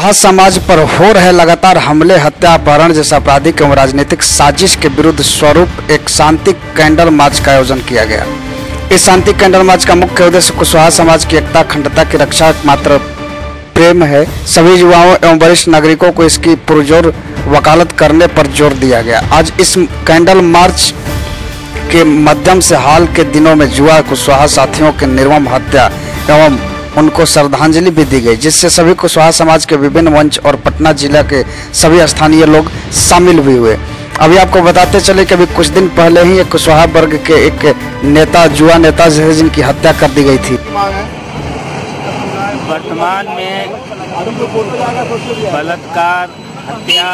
कुशवाहा समाज पर हो रहे लगातार हमले, हत्या, अपहरण जैसा आपराधिक एवं राजनीतिक साजिश के विरुद्ध स्वरूप एक शांति कैंडल मार्च का आयोजन किया गया। इस शांति कैंडल मार्च का मुख्य उद्देश्य कुशवाहा समाज की एकता, अखंडता की रक्षा मात्र प्रेम है। सभी युवाओं एवं वरिष्ठ नागरिकों को इसकी पुरजोर वकालत करने पर जोर दिया गया। आज इस कैंडल मार्च के माध्यम से हाल के दिनों में जुआ कुशवाहा साथियों के निर्मम हत्या एवं उनको श्रद्धांजलि भी दी गई, जिससे सभी कुशवाहा समाज के विभिन्न मंच और पटना जिला के सभी स्थानीय लोग शामिल भी हुए। अभी आपको बताते चले कि अभी कुछ दिन पहले ही एक कुशवाहा वर्ग के एक नेता, जुआ नेता जिनकी हत्या कर दी गई थी। वर्तमान में बलात्कार, हत्या,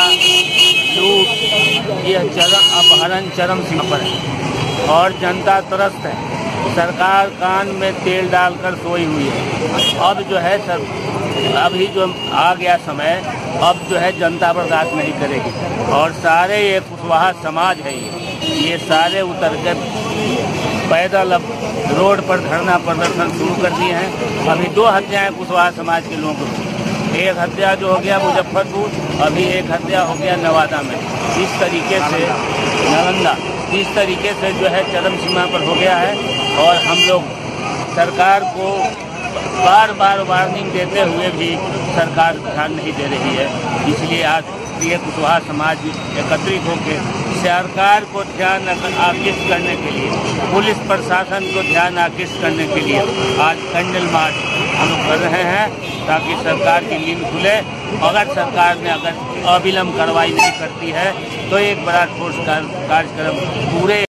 लूट, यह अपहरण चरम सीमा पर है और जनता त्रस्त है। सरकार कान में तेल डालकर सोई हुई है। अब जो है अभी जो आ गया समय, अब जो है जनता बर्दाश्त नहीं करेगी और सारे ये कुशवाहा समाज है, ये सारे उतर के पैदल अब रोड पर धरना प्रदर्शन शुरू कर दिए हैं। अभी 2 हत्याएं कुशवाहा समाज के लोगों की, एक हत्या जो हो गया मुजफ्फरपुर, अभी एक हत्या हो गया नवादा में। इस तरीके से नालंदा, इस तरीके से जो है चरम सीमा पर हो गया है और हम लोग सरकार को बार बार वार्निंग देते हुए भी सरकार ध्यान नहीं दे रही है। इसलिए आज ये कुशवाहा समाज एकत्रित होकर सरकार को ध्यान आकृष्ट करने के लिए, पुलिस प्रशासन को ध्यान आकृष्ट करने के लिए आज कैंडल मार्च हम लोग कर रहे हैं, ताकि सरकार की नींद खुले। अगर सरकार ने अगर अविलंब कार्रवाई नहीं करती है तो एक बड़ा ठोस कार्यक्रम पूरे